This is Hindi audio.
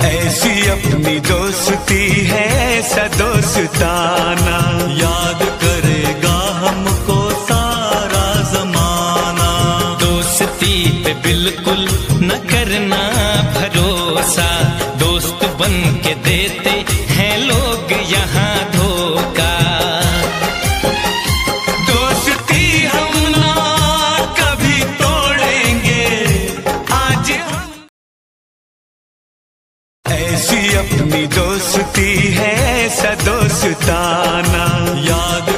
ऐसी अपनी दोस्ती है ऐसा दोस्ताना, याद करेगा हमको सारा जमाना। दोस्ती पे बिल्कुल न करना भरोसा, दोस्त बन के देते हैं लोग यहाँ धोखा। दोस्ती हम ना कभी तोड़ेंगे आज हम। ऐसी अपनी दोस्ती है ऐसा दोस्ताना, याद